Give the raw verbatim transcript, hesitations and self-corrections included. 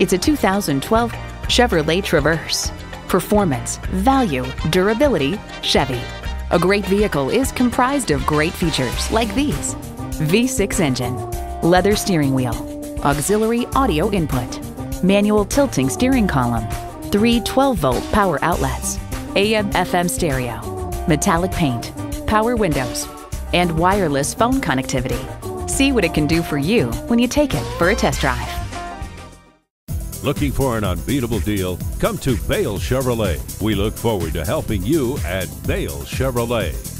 It's a two thousand twelve Chevrolet Traverse. Performance, value, durability, Chevy. A great vehicle is comprised of great features like these: V six engine, leather steering wheel, auxiliary audio input, manual tilting steering column, three twelve volt power outlets, A M F M stereo, metallic paint, power windows, and wireless phone connectivity. See what it can do for you when you take it for a test drive. Looking for an unbeatable deal? Come to Bale Chevrolet. We look forward to helping you at Bale Chevrolet.